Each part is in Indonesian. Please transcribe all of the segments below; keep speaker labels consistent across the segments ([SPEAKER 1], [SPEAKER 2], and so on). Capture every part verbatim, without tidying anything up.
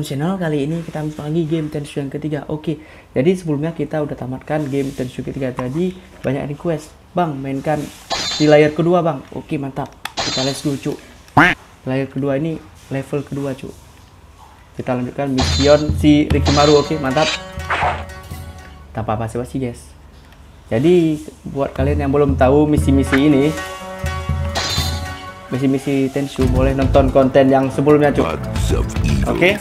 [SPEAKER 1] Channel. Kali ini kita ambil lagi game Tenchu yang ketiga. Oke, jadi sebelumnya kita udah tamatkan game Tenchu ketiga. Jadi banyak request, Bang mainkan di layar kedua Bang. Oke mantap, kita let's go cu. Layar kedua ini level kedua cu. Kita lanjutkan mission si Rikimaru. Oke mantap, tanpa basa-basi guys. Jadi buat kalian yang belum tahu misi-misi ini, misi-misi Tenchu, boleh nonton konten yang sebelumnya cu. Oke,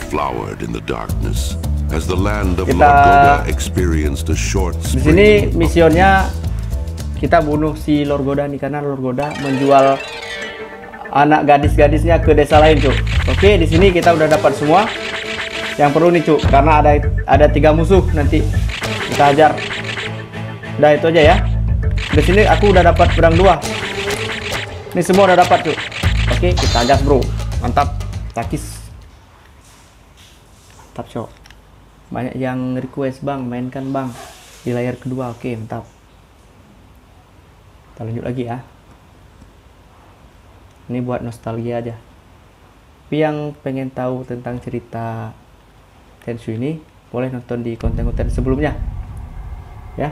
[SPEAKER 1] kita di sini misionnya kita bunuh si Lord Goda nih, karena Lord Goda menjual anak gadis-gadisnya ke desa lain cu. Oke, di sini kita udah dapat semua yang perlu nih cu, karena ada ada tiga musuh, nanti kita hajar. Udah itu aja ya. Di sini aku udah dapat pedang dua. Ini semua udah dapat tuh. Oke, kita gas bro. Mantap. Takis. Mantap cok. Banyak yang request bang, mainkan bang di layar kedua. Oke, mantap. Kita lanjut lagi ya. Ini buat nostalgia aja. Tapi yang pengen tahu tentang cerita Tenchu ini, boleh nonton di konten-konten sebelumnya. Ya.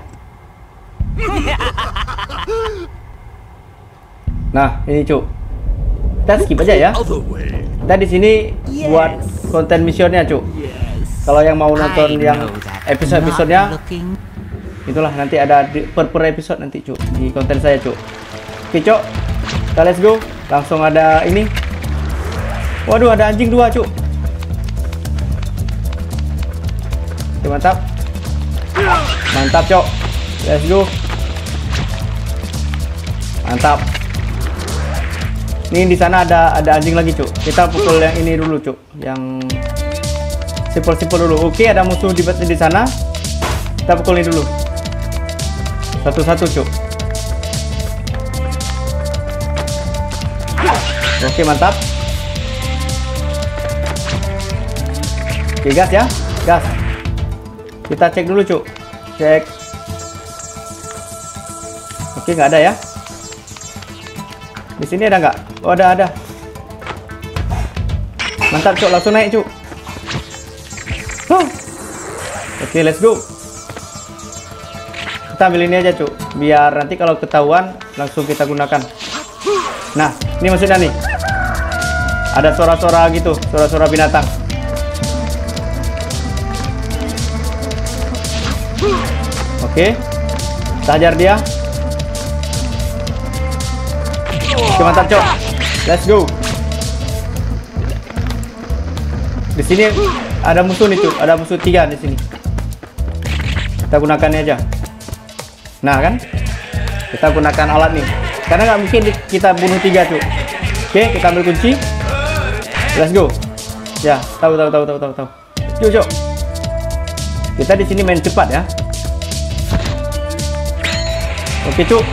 [SPEAKER 1] Nah, ini cu, kita skip aja ya. Kita di sini yes. buat konten misionnya cu. Yes. Kalau yang mau nonton yang episode-episodenya, itulah nanti ada di, per per episode nanti cu di konten saya cu. Oke cu, kita let's go. Langsung ada ini. Waduh, ada anjing dua cu. Oke, mantap, mantap cu. Let's go. Mantap. Ini di sana ada ada anjing lagi, Cuk. Kita pukul yang ini dulu, Cuk. Yang sipol-sipol dulu. Oke, ada musuh di di sana. Kita pukulin dulu. Satu-satu, Cuk. Oke, mantap. Oke, gas ya. Gas. Kita cek dulu, Cuk. Cek. Oke, nggak ada ya. Di sini ada nggak? Oh, ada ada. Mantap cuk, langsung naik cuk. Huh. Oke, let's go. Kita ambil ini aja cuk, biar nanti kalau ketahuan langsung kita gunakan. Nah, ini maksudnya nih. Ada suara-suara gitu, suara-suara binatang. Oke, kita hajar dia. Oke, mantap cok. Let's go. Di sini ada musuh nih tuh, ada musuh tiga di sini. Kita gunakannya aja. Nah kan, kita gunakan alat nih, karena nggak mungkin kita bunuh tiga tuh. Oke, kita ambil kunci. Let's go. Ya, tahu tahu tahu tahu tahu tahu. Yuk cok. Kita di sini main cepat ya. Oke cok.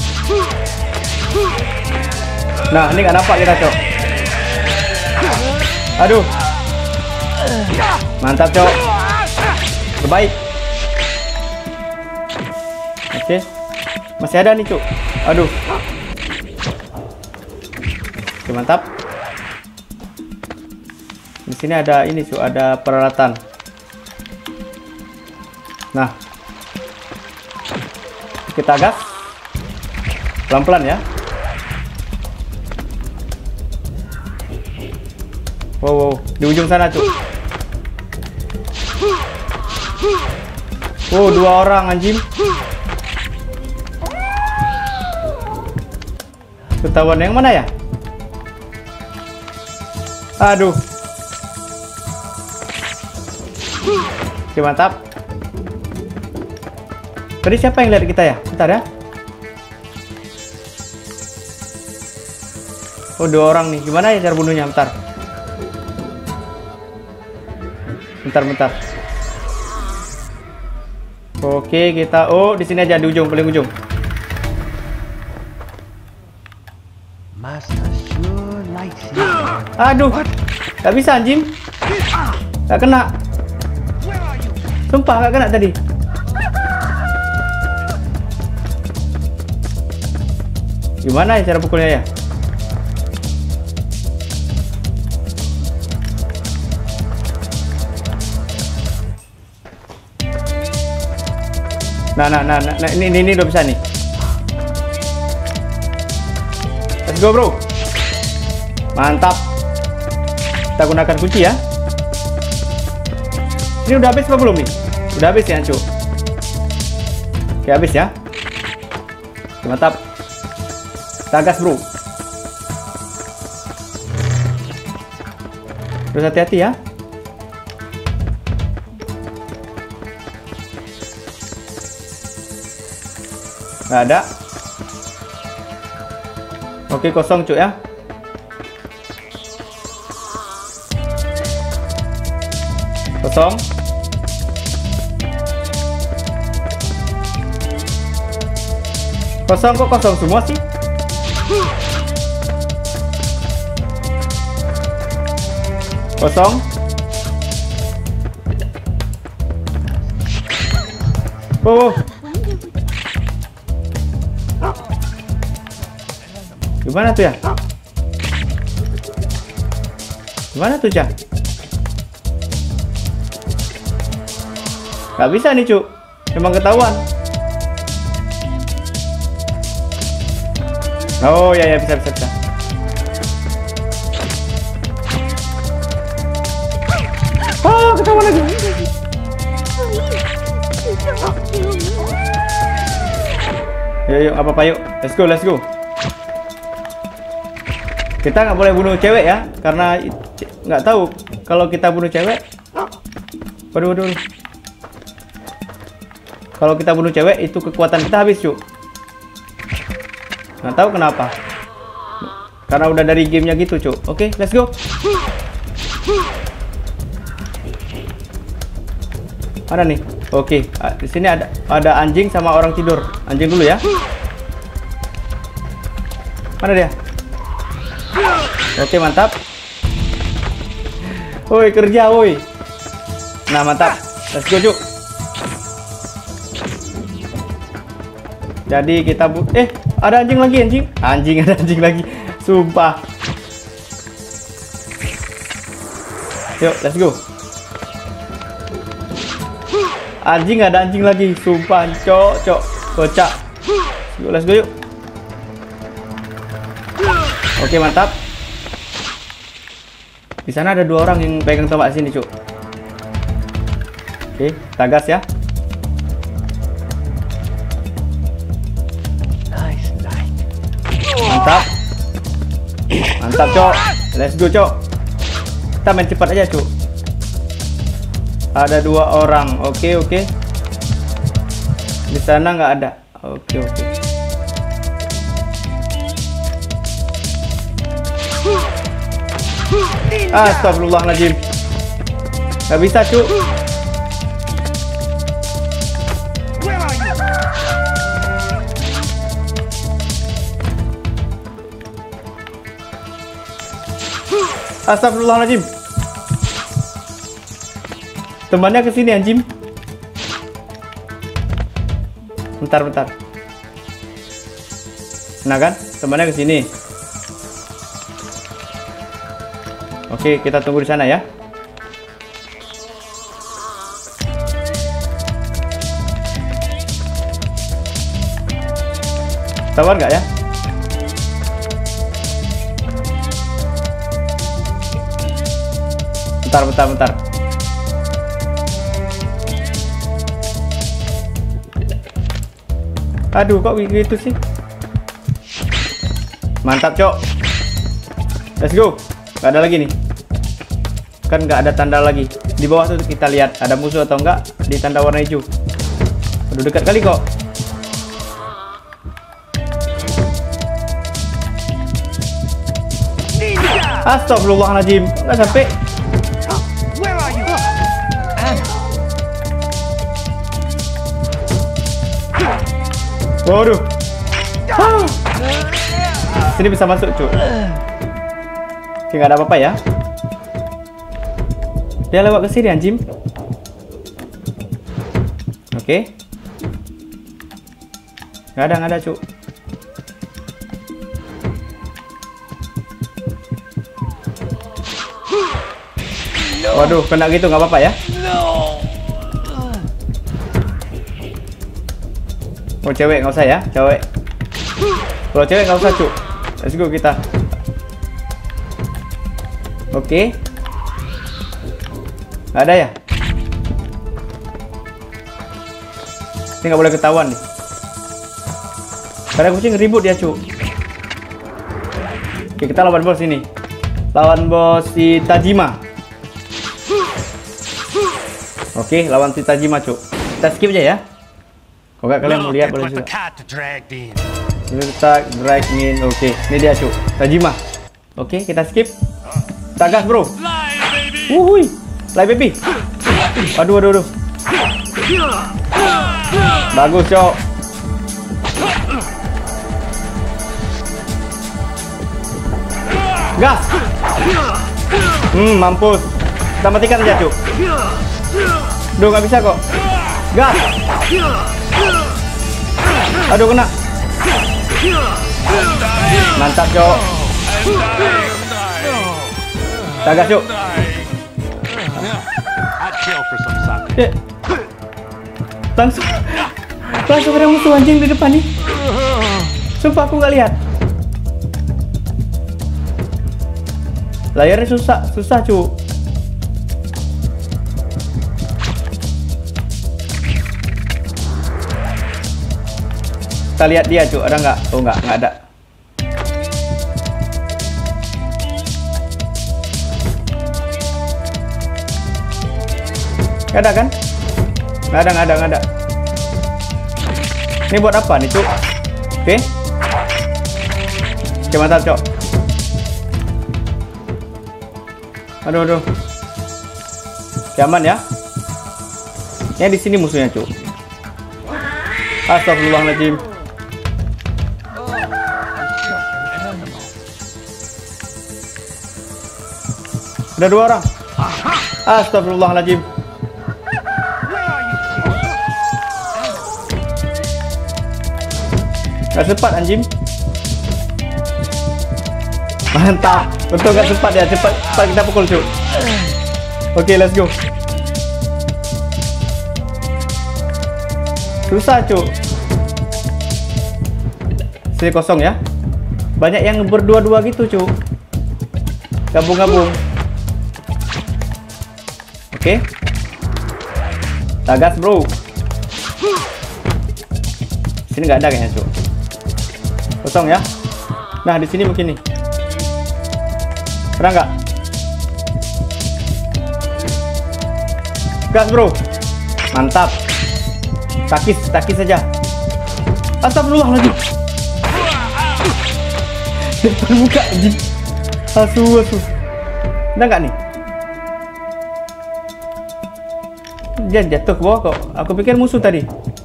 [SPEAKER 1] Nah, ini nggak dapat kita cok. Aduh, mantap cok, terbaik. Oke, masih ada nih cok. Aduh, oke mantap. Di sini ada ini cok, ada peralatan. Nah, kita gas pelan-pelan ya. Wow, wow, di ujung sana tuh. Wow, dua orang anjing. Ketahuan yang mana ya? Aduh. Oke, mantap. Tadi siapa yang lihat kita ya? Bentar ya. Oh, dua orang nih. Gimana ya cara bunuhnya? Bentar. Bentar, bentar. Oke, kita oh di sini aja, di ujung, paling ujung. Aduh, nggak bisa anjing. Nggak kena. Sumpah nggak kena tadi. Gimana ya cara pukulnya ya? Nah, nah, nah, nah, nah, ini, ini, ini udah bisa nih. Let's go, bro. Mantap. Kita gunakan kunci ya. Ini udah habis apa belum nih? Udah habis ya, cu. Oke, habis ya. Oke, mantap. Kita gas, bro. Terus hati-hati ya. Nggak ada. Oke, kosong cu ya. Kosong. Kosong kok kosong semua sih? Kosong. Oh. Gimana tuh ya? Gimana tuh, Cak? Gak bisa nih, Cuk. Memang ketahuan. Oh, ya, ya, bisa, bisa, bisa. Oh, ketahuan lagi. Yuk, yuk, apa-apa yuk. Let's go, let's go. Kita nggak boleh bunuh cewek ya, karena nggak tahu kalau kita bunuh cewek. Waduh, waduh. Kalau kita bunuh cewek itu kekuatan kita habis, cu. Nggak tahu kenapa. Karena udah dari gamenya gitu, cu. Oke, let's go. Mana nih? Oke, di sini ada ada anjing sama orang tidur. Anjing dulu ya. Mana dia? Oke, mantap. Woi, kerja, woi. Nah, mantap. Let's go, Cuk. Jadi kita bu eh ada anjing lagi, anjing. Anjing ada anjing lagi. Sumpah. Yuk, let's go. Anjing ada anjing lagi. Sumpah, cok, cok. Kocak. Yuk, let's go, yuk. Oke, mantap. Di sana ada dua orang yang pegang tombak sini, Cuk. Oke, kita gas ya.
[SPEAKER 2] Nice, nice.
[SPEAKER 1] Mantap. Mantap, Cok. Let's go, Cok. Kita main cepat aja, Cuk. Ada dua orang. Oke, oke. Di sana nggak ada. Oke, oke. Astagfirullahaladzim. Gak bisa, cu. Astagfirullahaladzim. Temannya kesini, anjing. Bentar, bentar. Nah kan, temannya kesini. Oke, kita tunggu di sana ya. Sabar nggak ya? Bentar, bentar, bentar. Aduh, kok begitu sih? Mantap, Cok. Let's go. Gak ada lagi nih. Kan nggak ada tanda lagi. Di bawah tuh kita lihat ada musuh atau enggak di tanda warna hijau. Aduh, dekat kali kok. Astagfirullahaladzim. Nggak sampai. Waduh. Sini bisa masuk, cu. Oke, nggak ada apa-apa ya. Dia lewat ke sini, anjing. Oke. Nggak ada, nggak ada, cu. Waduh, kena gitu nggak apa-apa ya. Oh cewek nggak usah ya, cewek. Kalau cewek nggak usah cuk. Let's go kita. Oke. Nggak ada ya? Ini nggak boleh ketahuan nih. Karena kucing ribut dia cuk. Oke, kita lawan bos ini. Lawan bos si Tajima. Oke, lawan si Tajima cuk. Kita skip aja ya. Kalau nggak kalian mau lihat boleh juga. Kita drag in. Oke, ini dia cuk. Tajima. Oke, kita skip. Kita gas bro. Wuhui. Fly baby. Aduh aduh aduh. Bagus cok. Gas. Hmm, mampus. Kita matikan aja cuk. Duh, nggak bisa kok. Gas. Aduh, kena. Mantap cok. Kita gas cuk. Eh. Langsung Langsung ada musuh anjing di depan nih. Sumpah aku nggak lihat. Layarnya susah, susah cu. Kita lihat dia cu, ada nggak? Oh nggak, nggak ada. Nggak ada kan? Nggak ada, nggak ada, nggak ada. Ini buat apa nih, Cuk? Oke. Oke, mantap, Cuk. Aduh, aduh. Oke, aman ya. Ini di sini musuhnya, Cuk. Astagfirullahaladzim. Ada dua orang. Astagfirullahaladzim. Gak sempat anjing. Mantap. Betul gak sempat ya. Cepat, cepat kita pukul cu. Oke, okay, let's go. Susah cu. Sini kosong ya. Banyak yang berdua-dua gitu cu. Gabung-gabung. Oke. Okay. Tagas bro. Sini nggak ada kayaknya cu. Kosong ya. Nah di sini mungkin nih. Pernah nggak? Gas bro. Mantap. Takis, takis saja. Astagfirullahaladzim. Depan muka anjing. Asu, asu. Udah nggak nih? Dia jatuh ke bawah kok. Aku pikir musuh tadi.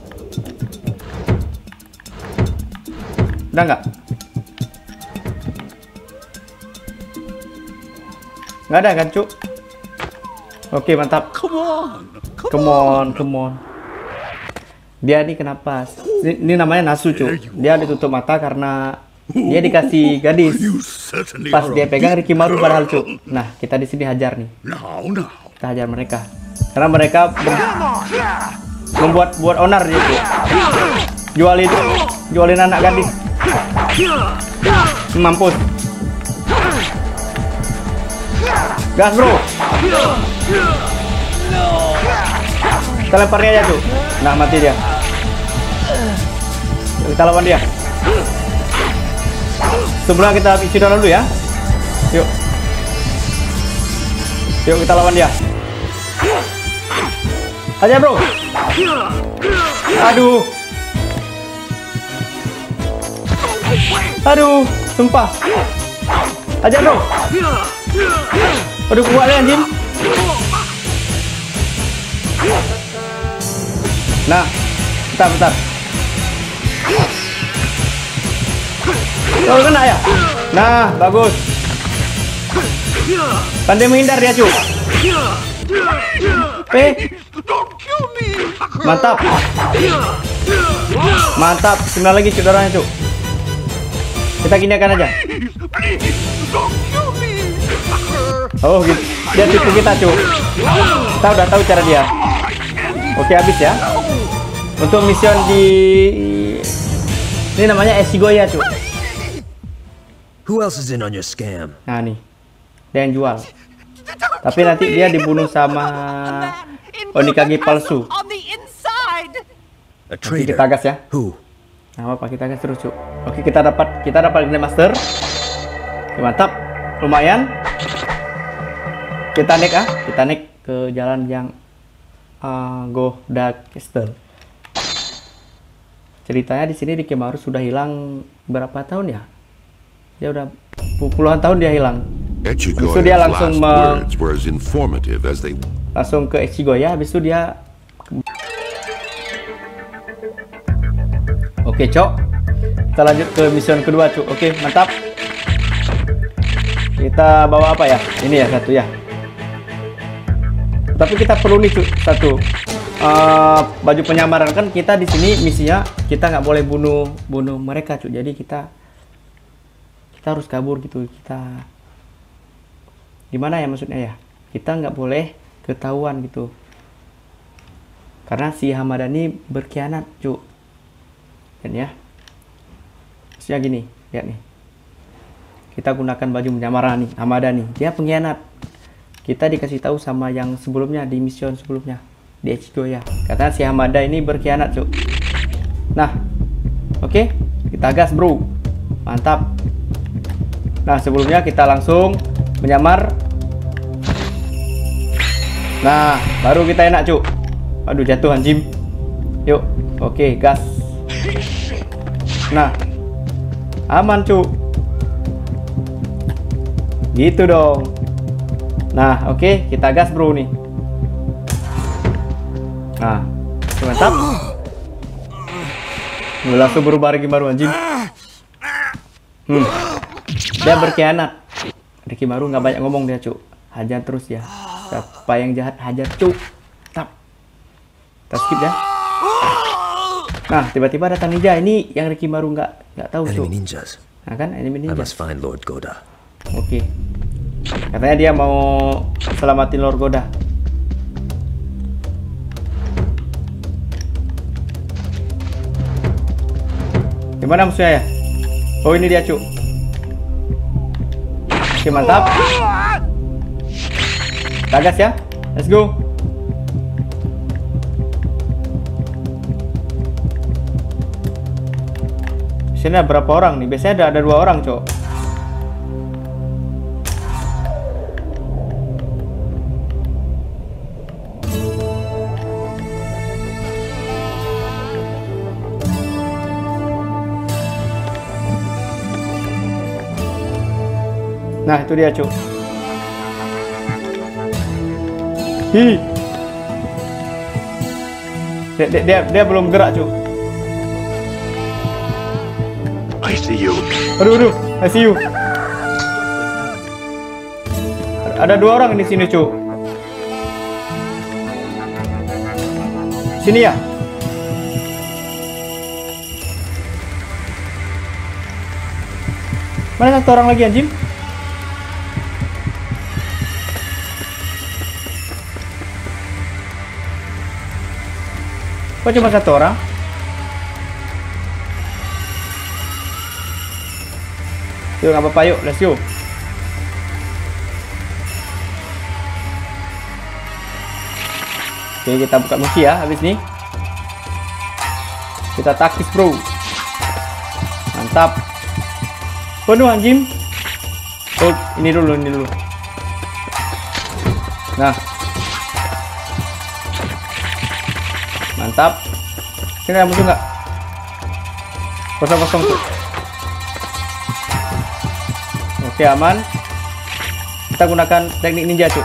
[SPEAKER 1] Udah nggak? Nggak ada kan, Cuk? Oke, mantap. Come on, come on, come on. Dia ini kenapa? Ini, ini namanya Nasu, Cuk. Dia ditutup mata karena dia dikasih gadis. Pas dia pegang Rikimaru padahal, Cuk. Nah, kita di sini hajar nih. Kita hajar mereka. Karena mereka membuat buat onar dia, Cuk. Jualin, jualin anak gadis. Mampus. Gas bro. Kita lemparnya aja tuh. Nah mati dia. Kita lawan dia. Sebelum kita isi dulu ya. Yuk. Yuk kita lawan dia. Aja bro. Aduh. Aduh, sumpah. Aja bro. Aduh kuat ya anjing. Nah, bentar bentar. Oh kena ya. Nah, bagus. Pandai menghindar dia cu. Eh. Mantap. Mantap. Sembilan lagi saudaranya cu. Kita ginikan aja. Oh gitu. Dia tipu kita cu. Kita udah tahu cara dia. Oke habis ya. Untuk mission di Ini namanya Echigoya, Cuk.
[SPEAKER 2] Who else is in on your scam?
[SPEAKER 1] Nah nih, dia yang jual. Tapi nanti dia dibunuh sama Onikage palsu.
[SPEAKER 2] A
[SPEAKER 1] Nanti
[SPEAKER 2] traitor.
[SPEAKER 1] kita gas ya.
[SPEAKER 2] Who?
[SPEAKER 1] Nah apa kita gas terus, Cuk. Oke, kita dapat kita dapat Grandmaster. Oke, mantap, lumayan. Kita naik ah, kita naik ke jalan yang uh, Goda Castle. Ceritanya di sini Rikimaru sudah hilang berapa tahun ya? Dia udah puluhan tahun dia hilang. Habis itu dia langsung me langsung ke Echigoya. Habis itu dia Oke, Cok. Kita lanjut ke mission kedua, Cok. Oke, mantap. Kita bawa apa ya? Ini ya satu ya. Tapi kita perlu nih, Cok, satu. Uh, baju penyamaran. Kan kita di sini misinya kita nggak boleh bunuh bunuh mereka, Cuk. Jadi kita kita harus kabur gitu. Kita gimana ya maksudnya ya? Kita nggak boleh ketahuan gitu. Karena si Hamadani berkhianat, Cuk. Dan ya, maksudnya gini, lihat nih. Kita gunakan baju penyamaran nih, Hamadani. Dia pengkhianat. Kita dikasih tahu sama yang sebelumnya di mission sebelumnya. Di Echigoya. Katanya si Hamada ini berkhianat, Cuk. Nah, oke, okay, kita gas, bro. Mantap. Nah, sebelumnya kita langsung menyamar. Nah, baru kita enak, Cuk. Aduh, jatuh anjing. Yuk, oke, okay, gas. Nah, aman, Cuk. Gitu dong. Nah, oke, okay, kita gas, bro nih. Nah, mantap. Langsung berubah Rikimaru anjing. Hmm. Dia berkhianat. Rikimaru nggak banyak ngomong dia, Cuk. Hajar terus ya. Siapa yang jahat hajar, Cuk. Tap. Kita skip ya. Nah, tiba-tiba datang ninja. Ini yang Rikimaru nggak nggak tahu, Cuk. Nah kan, enemy ninja.
[SPEAKER 2] I must find Lord Goda.
[SPEAKER 1] Oke. Okay. Katanya dia mau selamatin Lord Goda. Gimana musuhnya ya? Oh, ini dia, Cuk. Oke, mantap. Tagas ya. Let's go. Sini ada berapa orang nih? Biasanya ada, ada dua orang, Cuk. Nah, itu dia, Cuk. Hi. Dia, dia, dia, dia belum gerak, Cuk.
[SPEAKER 3] I see you.
[SPEAKER 1] Aduh, aduh, I see you. Ada dua orang di sini, Cuk. Sini ya. Mana satu orang lagi, anjing? Kok cuma satu orang? Yuk, nggak apa-apa, yuk, let's go. Oke, kita buka musuh ya, habis nih. Kita taktis, bro. Mantap. Penuh, anjing. Oh, ini dulu, ini dulu. Nah. Mantap. Sini ada musuh nggak? Kosong-kosong tuh. Oke, aman. Kita gunakan teknik ninja, Cuk.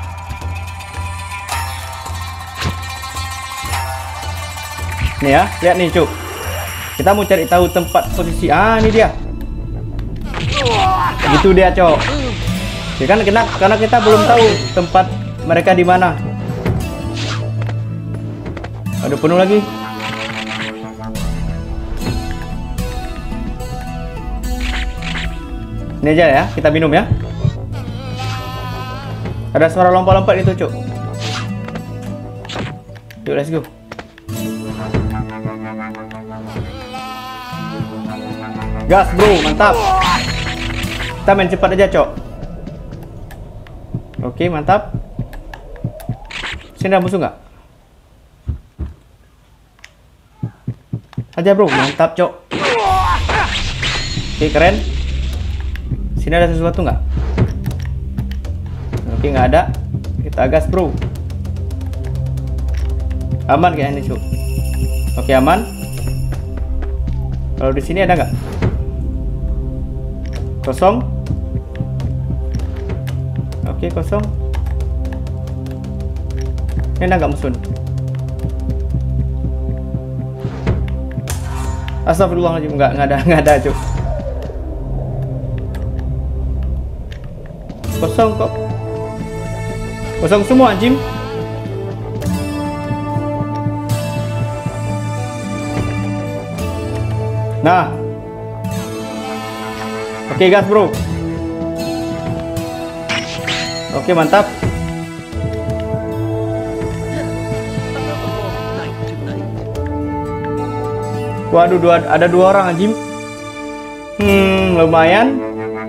[SPEAKER 1] Nih ya, lihat nih, Cuk. Kita mau cari tahu tempat posisi. Ah, ini dia. Gitu dia, Cuk. Ya kan, karena kita belum tahu tempat mereka di mana. Aduh, penuh lagi. Ini aja ya, kita minum ya. Ada suara lompat-lompat itu, Cuk. Yuk, let's go. Gas bro, mantap. Kita main cepat aja, Cok. Oke, mantap. Sini ada musuh nggak? Aja bro, mantap, Cok. Oke, keren. Sini ada sesuatu nggak? Oke, nggak ada. Kita gas bro. Aman kayaknya nih, Cok. Oke, aman. Kalau di sini ada nggak? Kosong. Oke, kosong. Ini ada nggak musuh? Astagfirullahaladzim, nggak nggak ada nggak ada, Cuk. Kosong kok. Kosong semua, anjing. Nah. Oke, gas, bro. Oke, mantap. Waduh, dua, ada dua orang, anjing. Hmm, lumayan.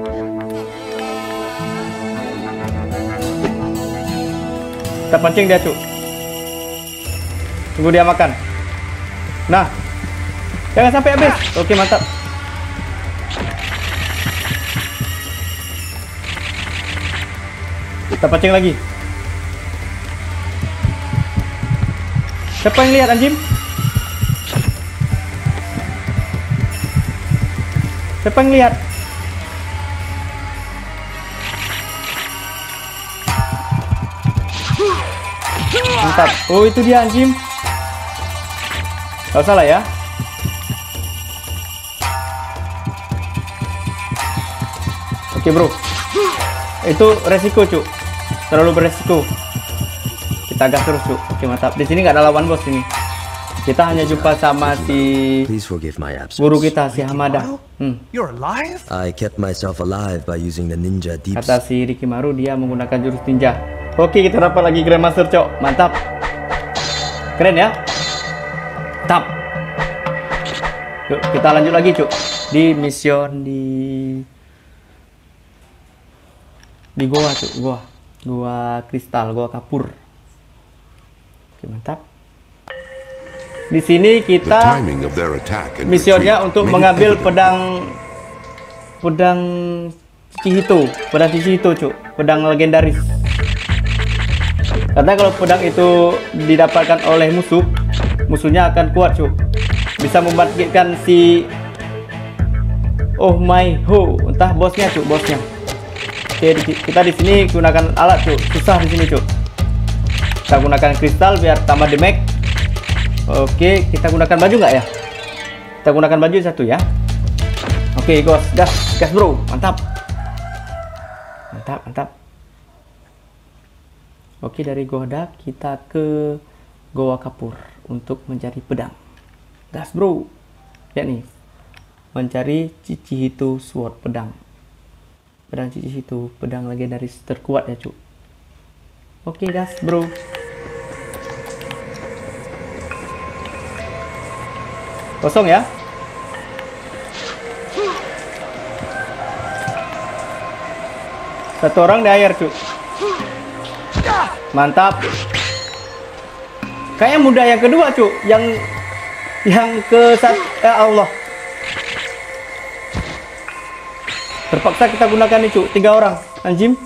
[SPEAKER 1] Kita pancing dia, Cuk. Tunggu dia makan. Nah. Jangan sampai habis. Oke, mantap. Kita pancing lagi. Siapa yang lihat, anjing? Siapa yang lihat? Mantap. Oh, itu dia, anjing. Gak salah ya. Oke, bro. Itu resiko, Cuk. Terlalu beresiko. Kita gas terus, Cuk. Oke, mantap. Di sini nggak ada lawan bos ini. Kita hanya jumpa sama si guru kita, si Hamada. Hmm.
[SPEAKER 2] I kept myself alive by using the ninja deeps.
[SPEAKER 1] Kata si Rikimaru, dia menggunakan jurus ninja. Oke, kita dapat lagi Grandmaster, Cok. Mantap. Keren ya. Tap. Yuk, kita lanjut lagi, Cuk. Di mission di di goa, Cuk. Goa. Goa kristal, goa kapur. Oke, mantap. Di sini kita misionnya untuk mengambil pedang pedang Chichihito, pedang Chichihito, Cuk, pedang legendaris. Karena kalau pedang itu didapatkan oleh musuh, musuhnya akan kuat, Cuk. Bisa membangkitkan si Oh My Ho, entah bosnya, Cuk, bosnya. Oke, di, kita di sini gunakan alat, Cuk. Susah di sini, Cuk. Kita gunakan kristal biar tambah damage. Oke, kita gunakan baju nggak ya? Kita gunakan baju satu ya. Oke, gas, gas, gas, bro, mantap, mantap, mantap. Oke, dari Goda kita ke Goa Kapur untuk mencari pedang. Gas, bro. Ya nih, mencari Chichihito Sword, pedang. Pedang Chichihito, pedang legendaris terkuat ya, Cuk. Oke, gas, bro. Kosong ya. Satu orang di air, Cuk. Mantap. Kayaknya mudah yang kedua, Cuk. Yang yang ke satu, ya Allah. Terpaksa kita gunakan nih, Cuk. Tiga orang, anjing.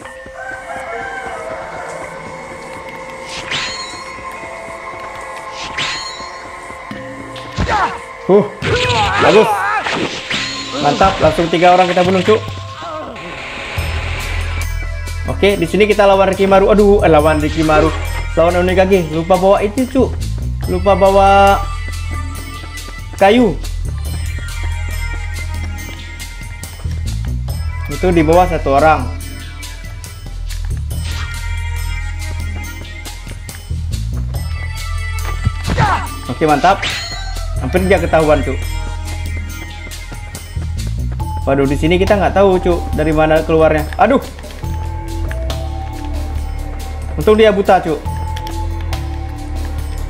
[SPEAKER 1] Uh, bagus, mantap. Langsung tiga orang kita bunuh, Cuk. Oke, di sini kita lawan Rikimaru. Aduh, eh, lawan Rikimaru, lawan Onigage. Lupa bawa itu, Cuk. Lupa bawa kayu. Itu di bawah satu orang. Oke, mantap. Hampir dia ketahuan, Cuk. Waduh, di sini kita nggak tahu, Cuk, dari mana keluarnya. Aduh. Untung dia buta, Cuk.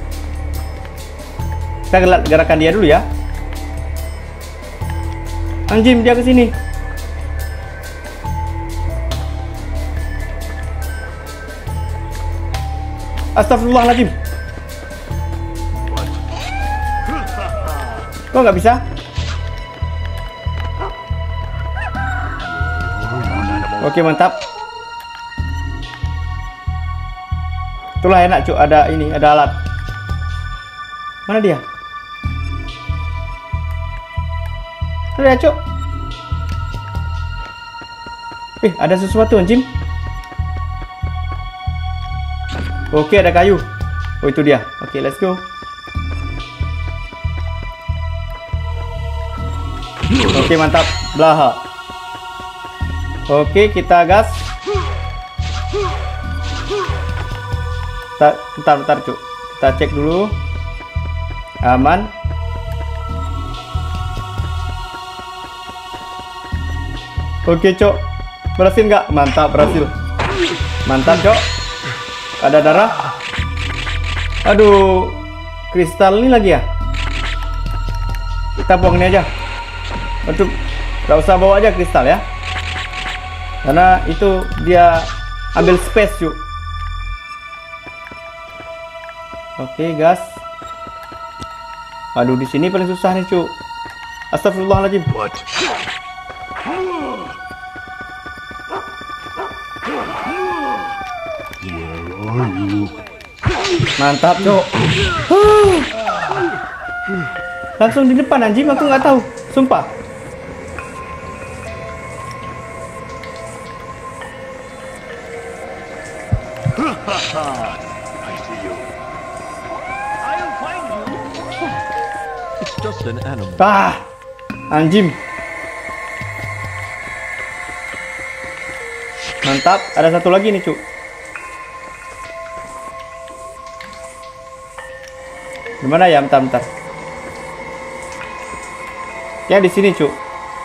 [SPEAKER 1] Kita gerakan dia dulu ya. Anjim, dia ke sini. Astagfirullahaladzim. Kok nggak bisa? Oke, mantap. Itulah enak, Cuk. Ada ini, ada alat. Mana dia? Ada ya, Cuk. Eh, ada sesuatu, anjing. Oke, ada kayu. Oh, itu dia. Oke, let's go. Oke, mantap. Blaha. Oke, kita gas. Bentar, bentar, bentar, Cuk. Kita cek dulu. Aman. Oke, Cuk. Berhasil nggak? Mantap, berhasil. Mantap, Cuk. Ada darah. Aduh, kristal ini lagi ya. Kita buang ini aja. Untuk nggak usah bawa aja kristal ya, karena itu dia ambil space, Cuk. Oke, gas. Aduh, di sini paling susah nih, Cuk. Astagfirullahaladzim.
[SPEAKER 3] What?
[SPEAKER 1] Mantap, Cuk. Langsung di depan, anjing. Aku nggak tahu, sumpah.
[SPEAKER 3] I see you.
[SPEAKER 4] I'll find you.
[SPEAKER 2] It's just an animal.
[SPEAKER 1] Ah, anjing. Mantap. Ada satu lagi nih, Cuk. Gimana ya? Bentar, bentar. Ya, di sini, Cuk.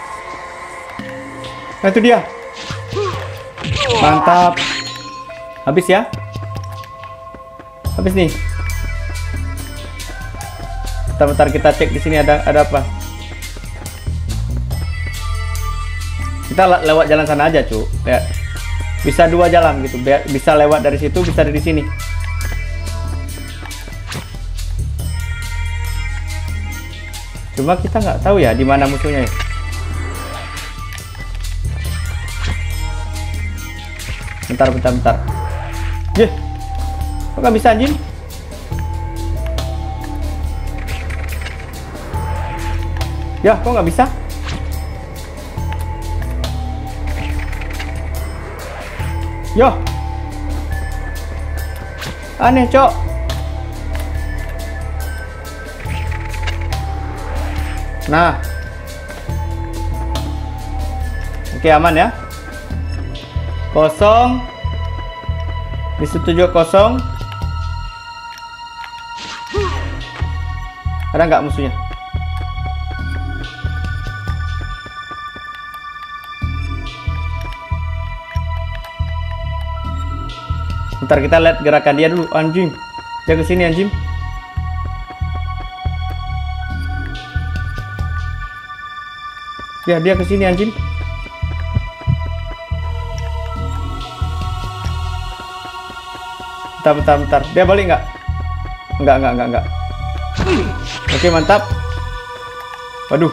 [SPEAKER 1] Nah, itu dia. Mantap. Habis ya? Habis nih. Bentar-bentar kita cek di sini ada ada apa. Kita lewat jalan sana aja, Cuk. Ya. Bisa dua jalan gitu. Bisa lewat dari situ, bisa dari sini. Cuma kita nggak tahu ya di mana musuhnya ya. Bentar, bentar, bentar. Yeh, kok nggak bisa, anjing? Ya, kok nggak bisa? Yo, aneh, Cok. Nah, oke, aman ya. Kosong. Di situ juga kosong. Ada nggak musuhnya? Bentar, kita lihat gerakan dia dulu, anjing. Dia kesini, anjing. Ya, dia kesini, anjing. Bentar, bentar, bentar. Dia balik nggak? Nggak, nggak, nggak, nggak. Oke, mantap. Waduh.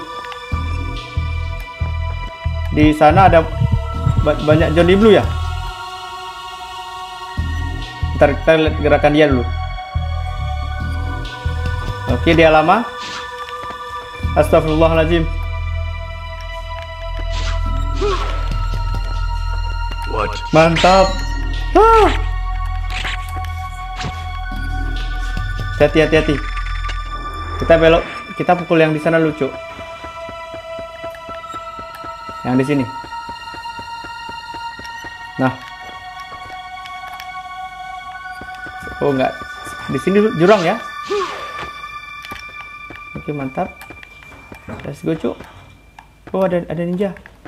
[SPEAKER 1] Di sana ada banyak Johnny Blue ya? Ntar kita lihat gerakan dia dulu. Oke, dia lama. Astagfirullahaladzim.
[SPEAKER 3] What?
[SPEAKER 1] Mantap. Ah. Hati, hati, hati. Kita belok, kita pukul yang di sana lucu. Yang di sini. Nah. Oh, enggak. Di sini jurang ya. Oke, mantap. Let's go, Cuk. Oh, ada ada ninja.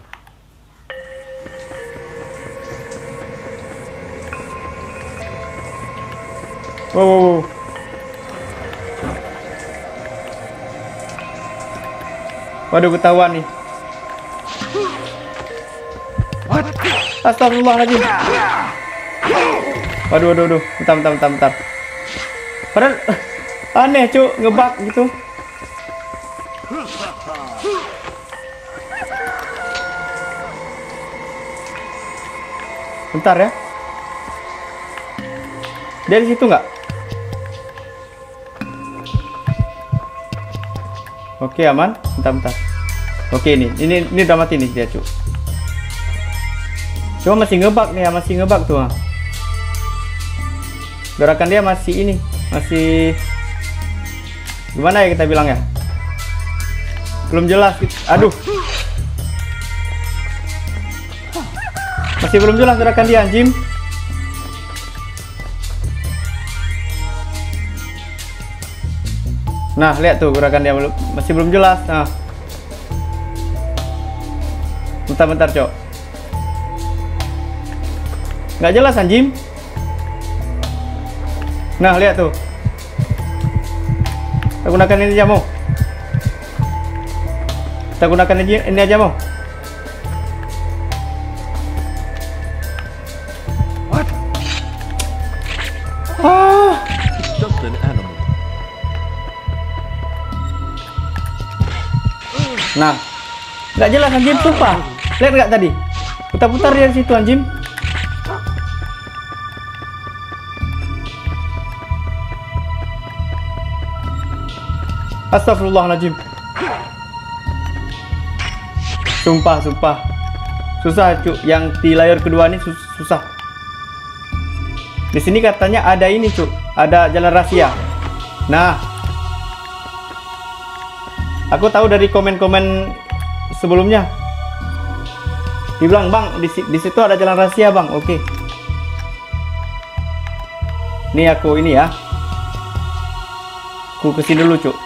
[SPEAKER 1] Wow, wow, wow. Waduh, ketahuan nih. Astagfirullahaladzim. Waduh, waduh, waduh. Bentar, bentar, bentar, bentar. Padahal aneh, cuk, ngebug gitu. Bentar ya. Dia di situ nggak? Oke, aman. Bentar, bentar. Oke, ini, ini, ini udah mati nih dia, cuk. Cuma masih ngebug nih, masih ngebug tuh. Gerakan dia masih ini, masih gimana ya kita bilang ya? Belum jelas. Aduh. Masih belum jelas gerakan dia, anjing. Nah, lihat tuh gerakan dia belum, masih belum jelas. Nah. Bentar-bentar, cok. Nggak jelas, anjing. Nah, lihat tuh. Kita gunakan ini aja, mau. Kita gunakan ini, ini aja, mau.
[SPEAKER 2] What?
[SPEAKER 1] Ah.
[SPEAKER 2] It's just an animal.
[SPEAKER 1] Nah, nggak jelas, anjing, sumpah. Lihat nggak tadi? Putar-putar dia di situ, anjing. Astagfirullahaladzim. Sumpah, sumpah. Susah, cuk. Yang di layar kedua ini sus susah. Di sini katanya ada ini, cuk. Ada jalan rahasia. Nah, aku tahu dari komen-komen sebelumnya. Dibilang, bang, di, di situ ada jalan rahasia, bang. Oke. Ini aku ini ya. Aku kesini dulu, cuk.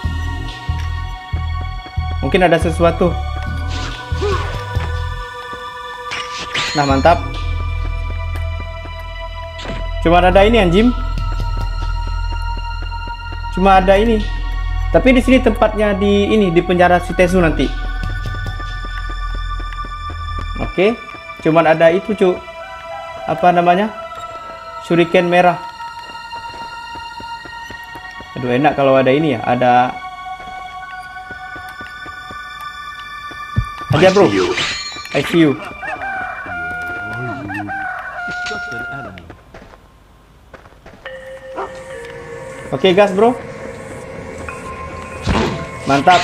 [SPEAKER 1] Mungkin ada sesuatu. Nah, mantap. Cuma ada ini, anjing. Cuma ada ini. Tapi di sini tempatnya di ini di penjara Shitezu nanti. Oke. Cuman ada itu, cuk. Apa namanya? Shuriken merah. Aduh, enak kalau ada ini ya. Ada aja, bro. I see you.
[SPEAKER 2] It's just an animal.
[SPEAKER 1] Oke, gas, bro. Mantap.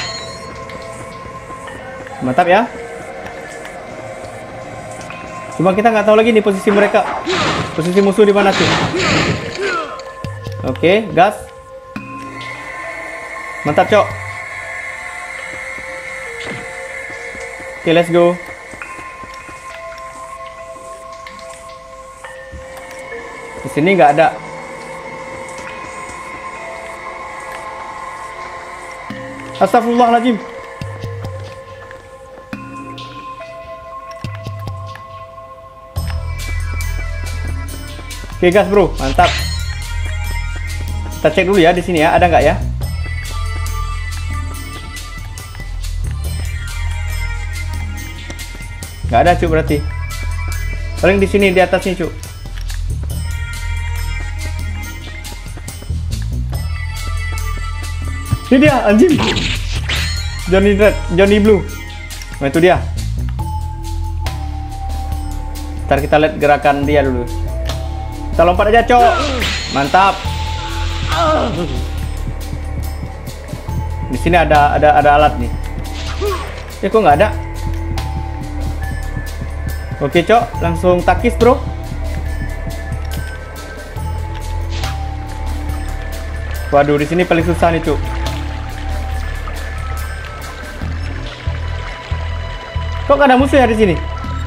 [SPEAKER 1] Mantap ya. Cuma kita nggak tahu lagi nih posisi mereka. Posisi musuh di mana tuh. Oke, gas. Mantap, cok. Oke, let's go. Di sini nggak ada. Astagfirullahaladzim. Oke, gas, bro. Mantap. Kita cek dulu ya di sini ya, ada nggak ya? Nggak ada, cuk, berarti. Paling di sini di atas nih, cuk. Ini dia, anjing. Johnny Red, Johnny Blue. Nah, itu dia. Ntar kita lihat gerakan dia dulu. Kita lompat aja, cok. Mantap. Di sini ada ada ada alat nih. Eh, kok nggak ada? Oke, cok, langsung takis, bro. Waduh, di sini paling susah nih, cuk. Kok nggak ada musuh ya di sini?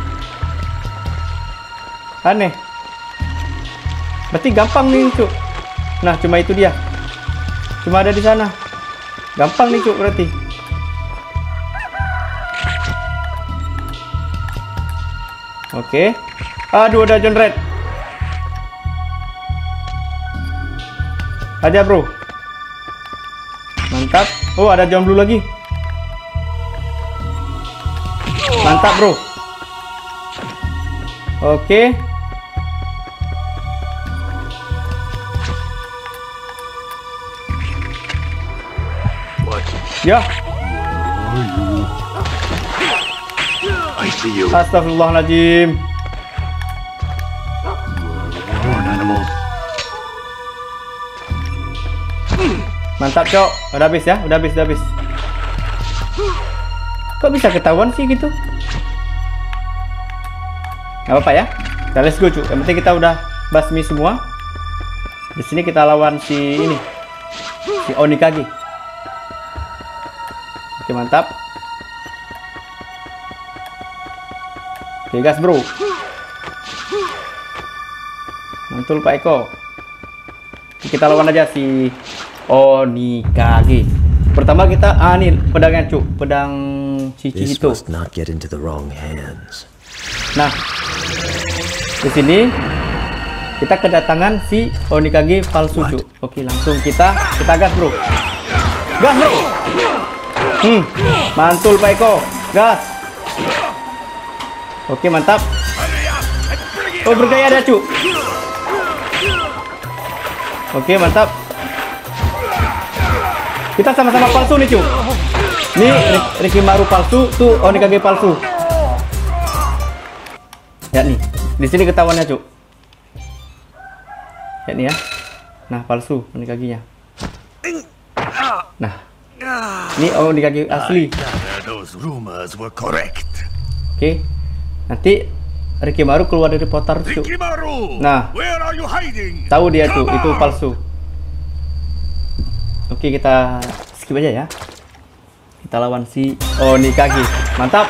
[SPEAKER 1] Aneh. Berarti gampang nih, cuk. Nah, cuma itu dia. Cuma ada di sana. Gampang nih, cuk, berarti. Oke. Aduh, ada John Red. Aja, bro. Mantap. Oh, ada John Blue lagi. Mantap, bro. Oke.
[SPEAKER 3] What?
[SPEAKER 1] Ya.
[SPEAKER 3] I see you.
[SPEAKER 1] Astagfirullahaladzim.
[SPEAKER 3] Born animals.
[SPEAKER 1] Mantap, Cok. Udah habis ya, udah habis, udah habis. Kok bisa ketahuan sih gitu? Gak apa-apa ya. Kita let's go, Cuk. Yang penting kita udah basmi semua. Di sini kita lawan si ini. Si Onikage. Oke, mantap. Oke, gas, bro. Mantul, Pak Eko. Kita lawan aja si Onikage. Pertama kita ah nih pedangnya, Cuk. Pedang cici
[SPEAKER 2] This
[SPEAKER 1] itu.
[SPEAKER 2] must not get into the wrong hands.
[SPEAKER 1] Nah, di sini kita kedatangan si Onikage palsu, Cuk. Oke, langsung kita kita gas, bro. Gas, bro. Hmm, mantul, Pak Eko. Gas. Oke, mantap. Oh, bergaya ada, Cuk. Oke, mantap. Kita sama-sama palsu nih, Cuk. Nih, Rikimaru palsu, tuh Onikage palsu. Ya nih, di sini ketahuannya, Cuk. Ya nih ya. Nah, palsu Onikage-nya. Nah, ini Onikage asli.
[SPEAKER 3] Those rumors were correct.
[SPEAKER 1] Oke, nanti Rikimaru keluar dari portal, Cuk.
[SPEAKER 3] Rikimaru!
[SPEAKER 1] Nah,
[SPEAKER 3] Where are you hiding?
[SPEAKER 1] tahu dia, Cuk,
[SPEAKER 3] Come
[SPEAKER 1] itu
[SPEAKER 3] on!
[SPEAKER 1] palsu. Oke, kita skip aja ya. Kita lawan si Onikage. Mantap.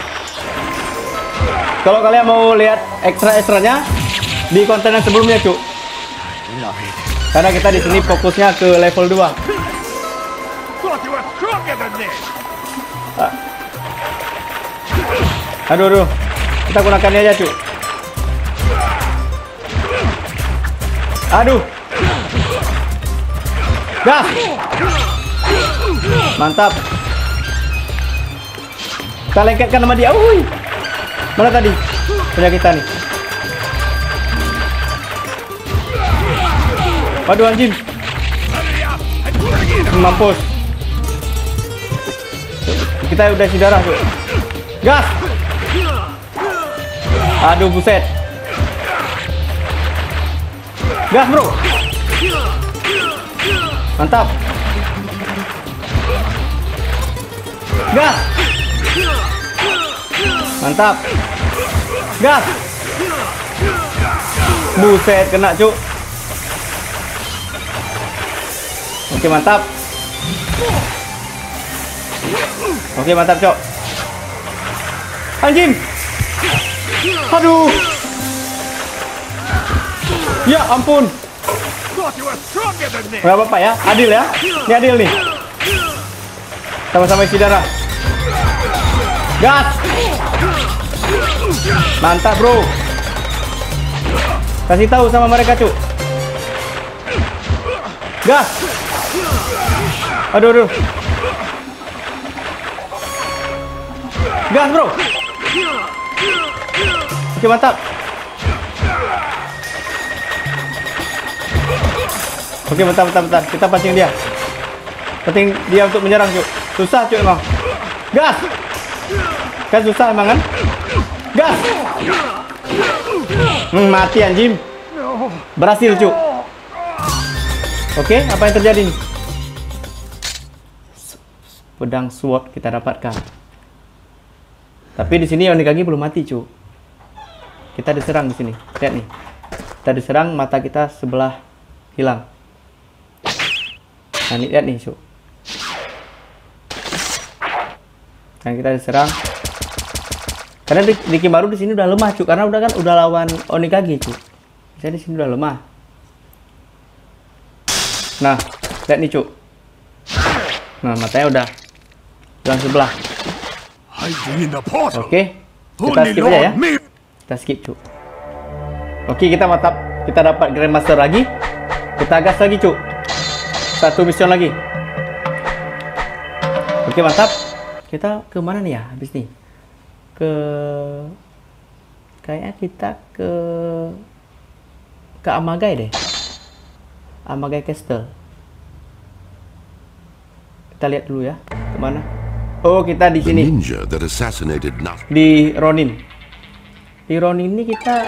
[SPEAKER 1] Kalau kalian mau lihat ekstra-ekstranya di konten yang sebelumnya, Cuk. Karena kita di sini fokusnya ke level dua.
[SPEAKER 3] Thought you were stronger than this.
[SPEAKER 1] Ah. Aduh, aduh. Kita gunakan ini aja, Cuk. Aduh. Gas. Mantap. Kita lengketkan sama dia. Wuih. Mana tadi? Punya kita nih. Waduh, anjing. Mampus. Kita udah isi darah, Cuk. Gas. Aduh, buset. Gas, bro. Mantap. Gas. Mantap. Gas. Buset, kena, Cuk. Oke, mantap. Oke, mantap, Cok. Anjing. Aduh. Ya ampun.
[SPEAKER 3] Thought you were stronger than this.
[SPEAKER 1] Gak apa-apa ya, adil ya. Ini adil nih. Sama-sama isi darah. Gas. Mantap, bro. Kasih tahu sama mereka, Cuk. Gas. Aduh, aduh. Gas, bro. Oke, mantap. Oke, bentar, bentar, bentar. Kita pancing dia. Penting dia untuk menyerang, Cuk. Susah, Cuk, emang. Gas. Kan susah emang, kan? Gas. Hmm, mati, anjing. Berhasil, Cuk. Oke, apa yang terjadi nih? Pedang sword kita dapatkan. Tapi di sini Onikage belum mati, Cuk. Kita diserang di sini. Lihat nih. Kita diserang, mata kita sebelah hilang. Nah, ini lihat nih, Cuk. Dan kita diserang. Karena Rikimaru di sini udah lemah, Cuk. Karena udah kan udah lawan Onikage, Cuk. Saya di sini udah lemah. Nah, lihat nih, Cuk. Nah, matanya udah hilang sebelah.
[SPEAKER 3] Hiding in the portal.
[SPEAKER 1] Oke, kita
[SPEAKER 3] Only
[SPEAKER 1] skip aja ya.
[SPEAKER 3] Lord me.
[SPEAKER 1] Kita skip, Cuk. Oke, kita mantap. Kita dapat Grandmaster lagi. Kita gas lagi, Cuk. Satu mission lagi. Oke, mantap. Kita ke mana nih ya habis nih? Ke Kayaknya kita ke ke Amagai deh. Amagai Castle. Kita lihat dulu ya, kemana? Oh, kita di
[SPEAKER 3] The
[SPEAKER 1] sini.
[SPEAKER 3] ninja that assassinated Nat.
[SPEAKER 1] Di Ronin. Di Ronin ini kita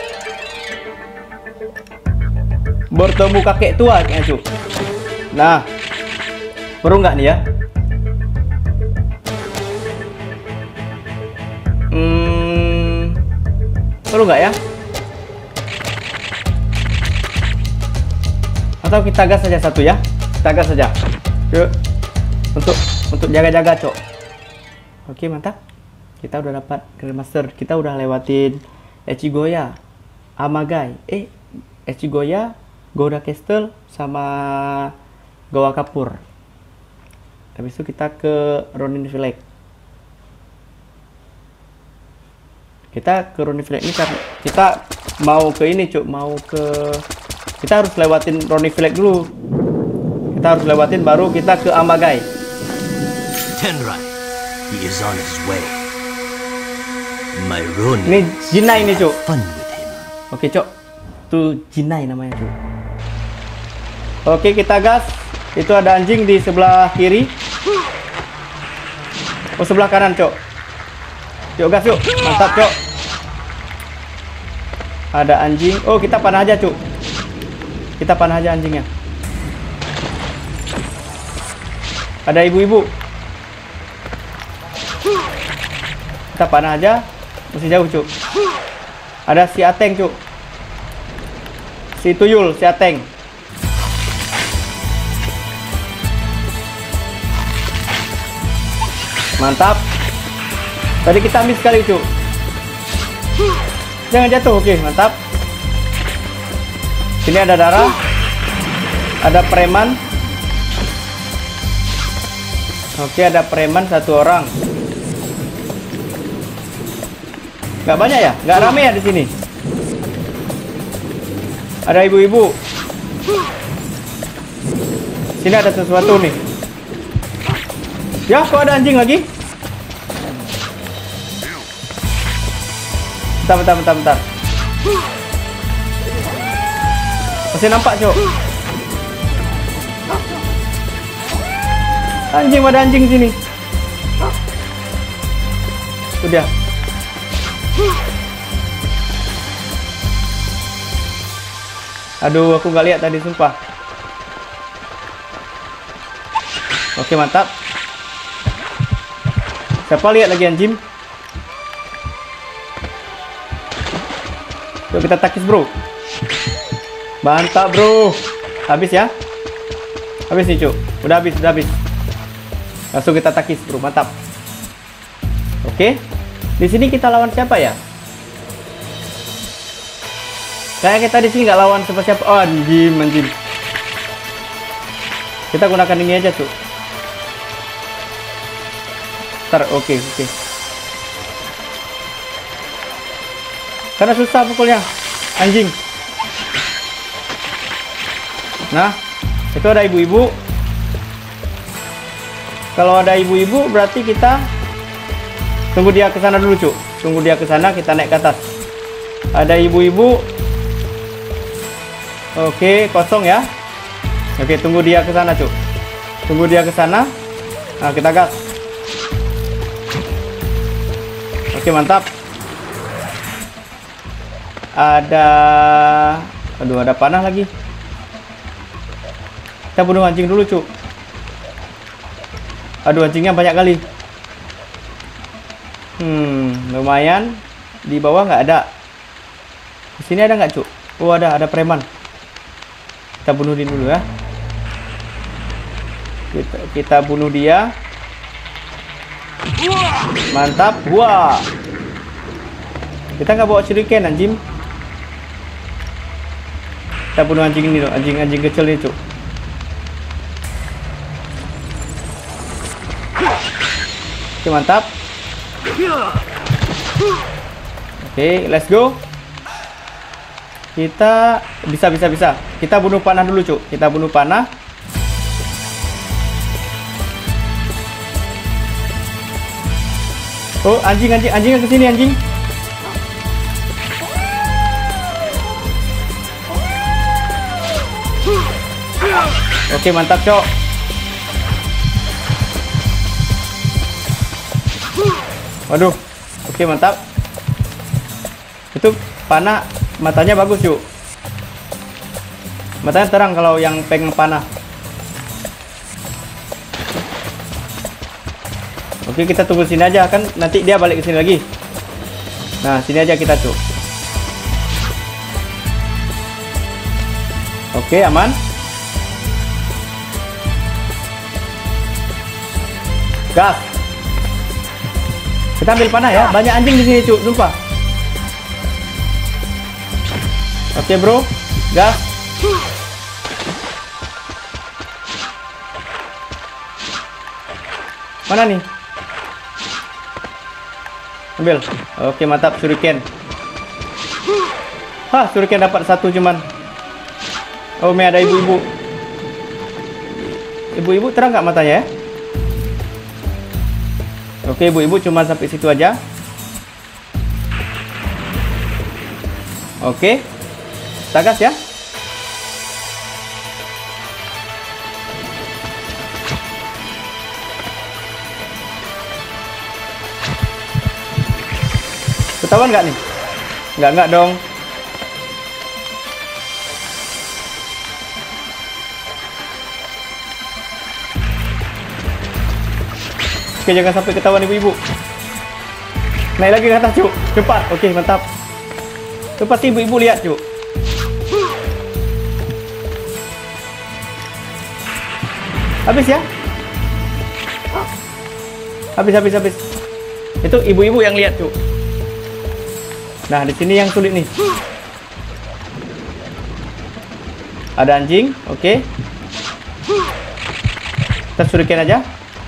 [SPEAKER 1] bertemu kakek tua kayaknya, Cuk. Nah, perlu nggak nih ya? Hmm, perlu nggak ya? Atau kita gas saja satu ya? Kita gas saja. Yuk. Untuk untuk jaga-jaga, Cok. Oke, mantap. Kita udah dapat Grandmaster. Kita udah lewatin Echigoya, Amagai, eh Echigoya, Goda Castle sama Goa Kapur. Habis itu kita ke Ronin Village. Kita ke Ronin Village ini karena kita mau ke ini, Cuk, mau ke kita harus lewatin Ronin Village dulu. Kita harus lewatin baru kita ke Amagai.
[SPEAKER 2] Tenrai, he is on his way. My Ronin.
[SPEAKER 1] Ini Jinai nih, Cuk.
[SPEAKER 2] Fun with him.
[SPEAKER 1] Oke, Cok. Tuh Jinai namanya, Cuk. Oke, kita gas. Itu ada anjing di sebelah kiri. Oh, sebelah kanan, Cok. Yuk gas, yuk. Mantap, Cok. Ada anjing. Oh, kita panah aja, Cuk. Kita panah aja anjingnya. Ada ibu-ibu. Kita panah aja. Masih jauh, Cuk. Ada si Ateng, Cuk. Si Tuyul, si Ateng. Mantap. Tadi kita miss sekali, Cuk. Jangan jatuh. Oke, mantap. Sini ada darah. Ada preman. Oke, ada preman satu orang. Gak banyak ya? Gak rame ya di sini? Ada ibu-ibu. Sini ada sesuatu nih. Ya, kok ada anjing lagi? Bentar, bentar, bentar, bentar. Masih nampak, Cok. Anjing, ada anjing sini. Itu dia. Aduh, aku nggak lihat tadi, sumpah. Oke, mantap. Siapa lihat lagi anjing? Yuk kita takis, bro. Mantap, bro. Habis ya? Habis nih, Cuk. Udah habis, udah habis. Langsung kita takis, bro. Mantap. Oke. Di sini kita lawan siapa ya? Kayak kita di sini nggak lawan siapa-siapa. Oh, anjing, anjing. Kita gunakan ini aja, Cuk. Ntar, oke, okay, oke. Okay. Karena susah pukulnya, anjing. Nah, itu ada ibu-ibu. Kalau ada ibu-ibu berarti kita tunggu dia ke sana dulu, Cuk. Tunggu dia ke sana, kita naik ke atas. Ada ibu-ibu. Oke, kosong ya. Oke, tunggu dia ke sana, Cuk. Tunggu dia ke sana. Nah, kita gas. Oke, mantap. Ada, aduh, ada panah lagi. Kita bunuh anjing dulu, Cuk. Aduh, anjingnya banyak kali. Hmm, lumayan. Di bawah nggak ada. Di sini ada nggak, Cuk? Oh, ada, ada preman. Kita bunuh dia dulu ya. Kita, kita bunuh dia. Mantap. Wah. Kita nggak bawa shuriken, anjing. Kita bunuh anjing ini dong, anjing-anjing kecil ini, Cuk. Oke, mantap. Oke, let's go. Kita bisa bisa bisa. Kita bunuh panah dulu, Cuk. Kita bunuh panah. Oh, anjing anjing anjing ke sini, anjing. Oke, mantap, Cok. Waduh. Oke, mantap. Itu panah matanya bagus, Cuk. Matanya terang kalau yang pengen panah. Oke, kita tunggu sini aja kan, nanti dia balik ke sini lagi. Nah, sini aja kita, Cuk. Oke, aman. Gas. Kita ambil panah ya. Banyak anjing di sini, Cuk, sumpah. Oke, bro. Gas. Mana nih? Ambil. Oke, mantap, shuriken. Hah, shuriken dapat satu cuman. Oh, me ada ibu-ibu. Ibu-ibu terang nggak matanya ya? Oke, ibu-ibu cuma sampai situ aja. Oke. Tagas ya. Ketahuan nggak nih? Nggak, nggak dong. Oke, jangan sampai ketahuan ibu-ibu. Naik lagi ke atas, Cuk. Cepat. Oke, mantap. Cepat, ibu-ibu lihat, Cuk. Habis ya? Habis, habis, habis. Itu ibu-ibu yang lihat, Cuk. Nah, di sini yang sulit nih. Ada anjing, oke. Kita shuriken aja.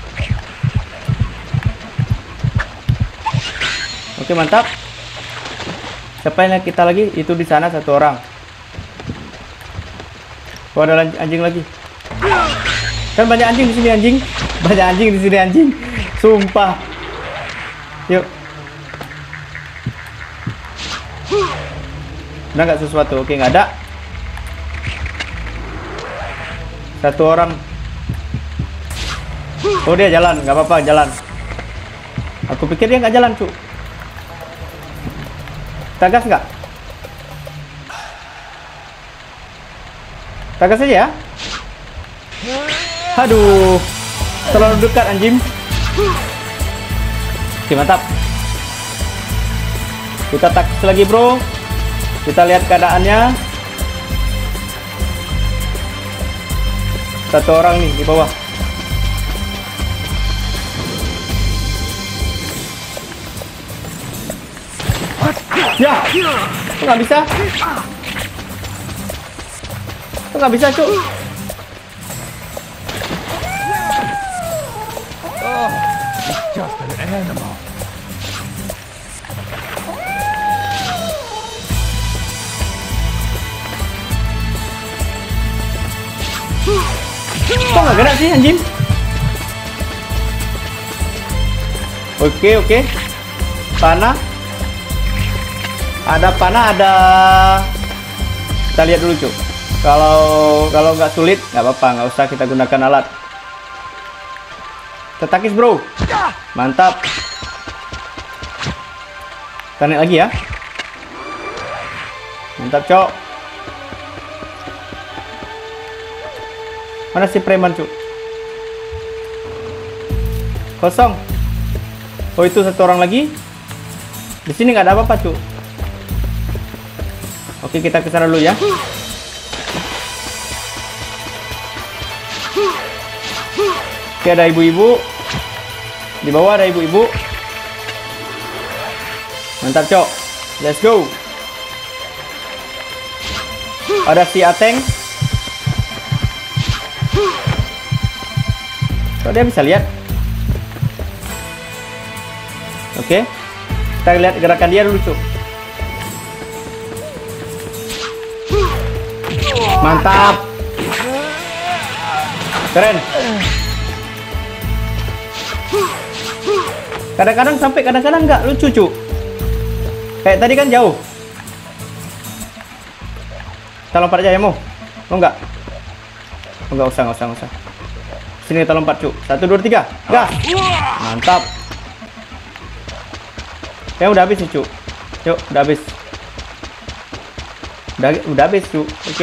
[SPEAKER 1] Oke, mantap. Siapa yang kita lagi? Itu di sana satu orang. Oh, ada anjing lagi. Kan banyak anjing di sini, anjing. Banyak anjing di sini, anjing. Sumpah. Yuk. Udah nggak sesuatu? Oke, nggak ada. Satu orang. Oh, dia jalan. Nggak apa-apa, jalan. Aku pikir dia nggak jalan, Cuk. Tagas nggak? Tagas aja ya. Aduh, terlalu dekat anjing. Oke, mantap. Kita taktis lagi, bro. Kita lihat keadaannya. Satu orang nih di bawah. Ya, kok nggak bisa? Kok nggak bisa, Cuk?
[SPEAKER 4] Oh, it's just an animal.
[SPEAKER 1] Kok nggak gerak sih, anjing? Oke, oke. Panah. Ada panah, ada. Kita lihat dulu, Cuk. Kalau kalau nggak sulit, nggak apa-apa, nggak usah kita gunakan alat. Tetakis, bro. Mantap. Kita naik lagi ya. Mantap, Cok. Mana si preman, Cuk? Kosong. Oh, itu satu orang lagi. Di sini nggak ada apa-apa, Cuk. Oke, kita ke sana dulu ya. Oke, ada ibu-ibu. Di bawah ada ibu-ibu. Mantap, Cok. Let's go. Ada si Ateng. Kok dia bisa lihat? Oke. Kita lihat gerakan dia dulu, Cuk. Mantap. Keren. Kadang-kadang sampai, kadang-kadang enggak. Lucu, Cuk. Kayak tadi kan jauh. Kita lompat aja ya, Mo. Mau enggak? Enggak usah, enggak usah, enggak usah. Sini kita lompat, cuk. Satu, dua, tiga. Gas. Mantap. Ya udah habis nih, cuk. Yuk, udah habis. Udah, udah habis, cuk. Oke.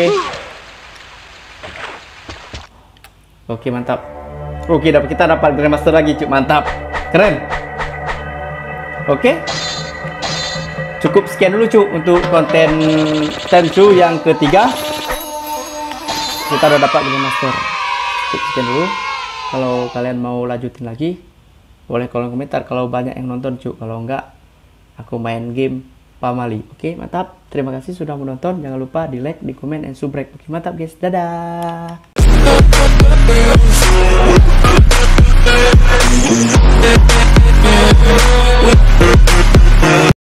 [SPEAKER 1] Oke, mantap. Oke, dapat kita dapat Grandmaster lagi, cuk. Mantap. Keren. Oke. Cukup sekian dulu, cuk, untuk konten Tenchu yang ketiga. Kita udah dapat Grandmaster. Cukup sekian dulu. Kalau kalian mau lanjutin lagi, boleh kolom komentar. Kalau banyak yang nonton, cuk. Kalau enggak, aku main game Pamali. Oke, mantap. Terima kasih sudah menonton. Jangan lupa di like, di komen, and subscribe. Oke, mantap guys. Dadah.